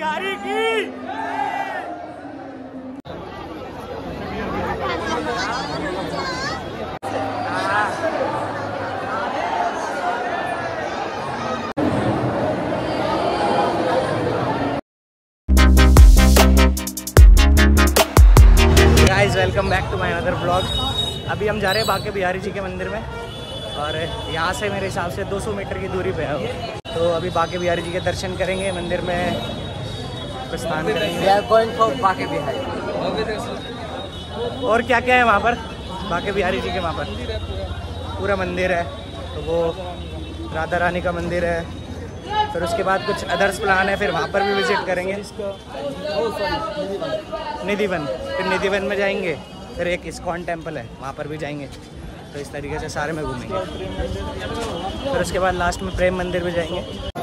बिहारी की। Guys welcome back to my other blog. अभी हम जा रहे हैं बाके बिहारी जी के मंदिर में और यहाँ से मेरे हिसाब से 200 मीटर की दूरी पे है वो। तो अभी बाके बिहारी जी के दर्शन करेंगे, मंदिर में प्रस्थान करेंगे। बाके बिहारी और क्या क्या है वहाँ पर बाके बिहारी जी के, वहाँ पर पूरा मंदिर है। तो वो राधा रानी का मंदिर है, फिर उसके बाद कुछ अदर्स प्लान है, फिर वहाँ पर भी विजिट करेंगे निधिवन। फिर निधिवन में जाएंगे, फिर एक इस्कॉन टेम्पल है वहाँ पर भी जाएंगे। तो इस तरीके से सारे में घूमेंगे। फिर उसके बाद लास्ट में प्रेम मंदिर भी जाएंगे।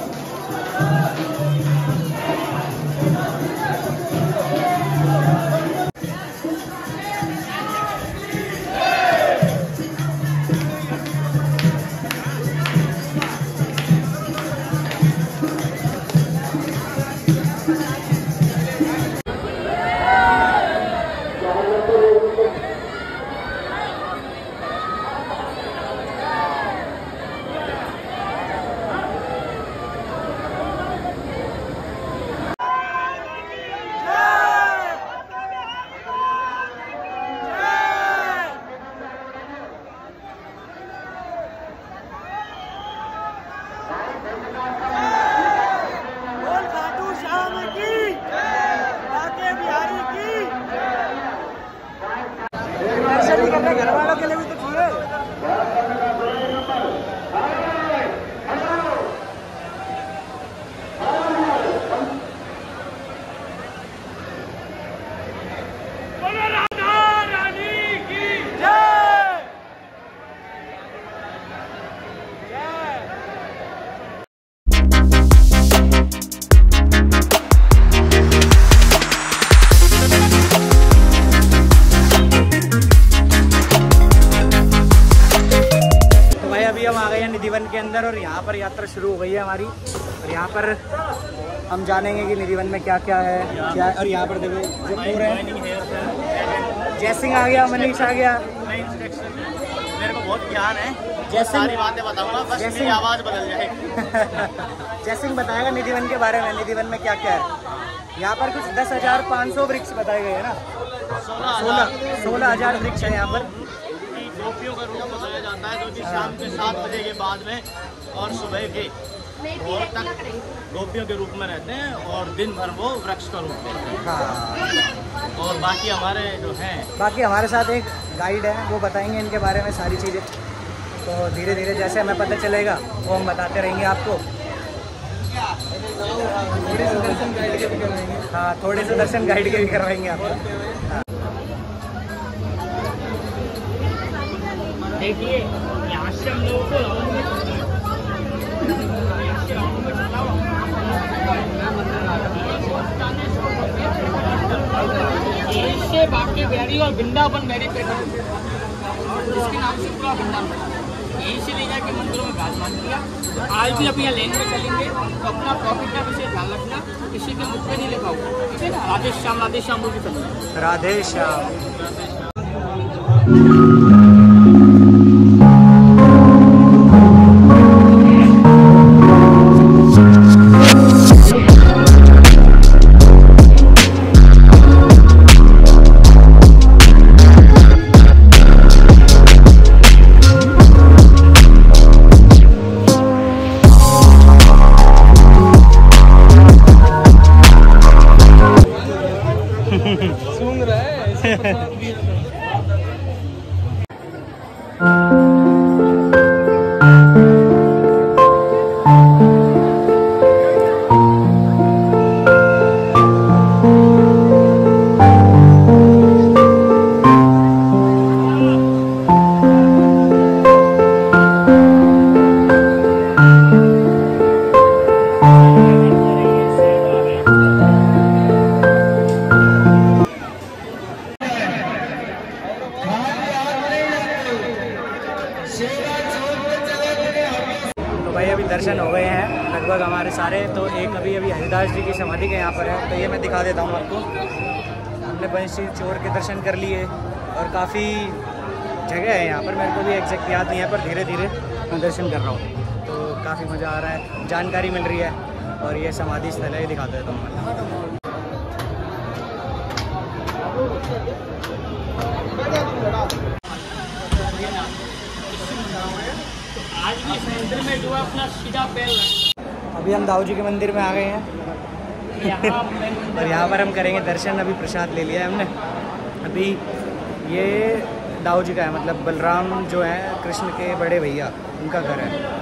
घर वालों के लिए भी तो चाहिए। राधा रानी की जय। अभी हम आ गए हैं निधिवन के अंदर और यहाँ पर यात्रा शुरू हो गई है हमारी। और यहाँ पर हम जानेंगे कि निधिवन में क्या क्या है क्या। और यहाँ पर देखो जो पूरे जयसिंह आ गया, मनीष आ गया। मेरे को बहुत ज्ञान है, सारी बातें बताऊंगा, बस मेरी आवाज़ बदल जाए। जयसिंह बताएगा निधिवन के बारे में, निधिवन में क्या क्या है। यहाँ पर कुछ 10,500 वृक्ष बताए गए हैं ना, 16,000 वृक्ष है यहाँ पर। गोपियों का रूप बताया जाता है, जो कि शाम के 7 बजे के बाद में और सुबह के भोर तक गोपियों के रूप में रहते हैं और दिन भर वो वृक्ष का रूप लेते हैं। हाँ। और बाकी हमारे जो हैं, बाकी हमारे साथ एक गाइड है, वो बताएंगे इनके बारे में सारी चीज़ें। तो धीरे धीरे जैसे हमें पता चलेगा वो हम बताते रहेंगे आपको। थोड़े से दर्शन गाइड के भी करवाएंगे। हाँ, थोड़े से दर्शन गाइड के भी करवाएंगे आपको। देखिए यहाँ से हम लोगों को से बाके बिहारी और वृंदावन मैरिज इसके नाम से पूरा वृंदावन यहीं से ले जाके मंदिरों में विराजमान किया। आज भी अपनी लेन में चलेंगे तो अपना प्रॉफिट का विषय ध्यान रखना, किसी के मुख पे नहीं लिखा होगा, ठीक है ना। राधे श्याम बोल के चलना। राधे श्याम। सूंघ रहा है तो भाई अभी दर्शन हो गए हैं लगभग हमारे सारे। तो एक अभी हरिदास जी की समाधि के यहाँ पर है, तो ये मैं दिखा देता हूँ आपको। हमने बंशी चोर के दर्शन कर लिए और काफ़ी जगह है यहाँ पर, मेरे को भी एग्जैक्ट याद नहीं है, पर धीरे धीरे मैं दर्शन कर रहा हूँ। तो काफ़ी मज़ा आ रहा है, जानकारी मिल रही है। और ये समाधि स्थल है, ये दिखा देता हूँ मैं। आज भी इस मंदिर में जो है अपना सीधा पैर लगता अभी हम दाऊ जी के मंदिर में आ गए हैं है। यहाँ और यहाँ पर हम करेंगे दर्शन। अभी प्रसाद ले लिया है हमने। अभी ये दाऊ जी का है, मतलब बलराम जो है कृष्ण के बड़े भैया, उनका घर है।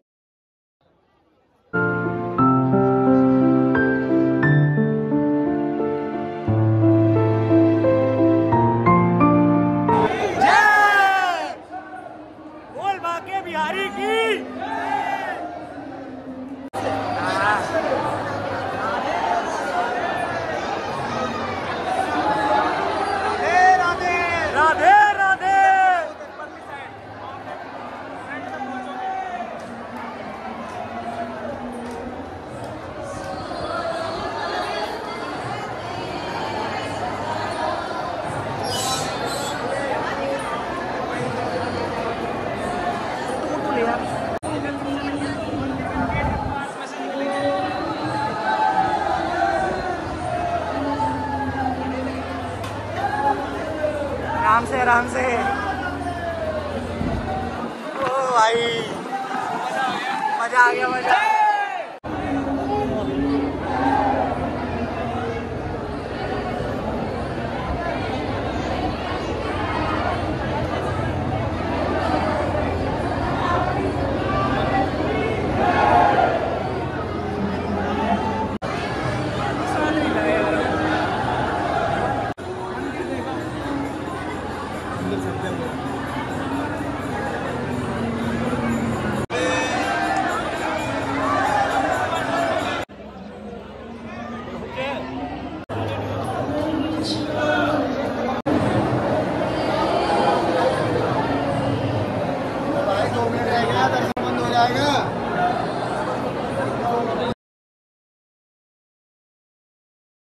बिहारी की राधे राधे। आराम से ओ भाई मजा आ गया मजा।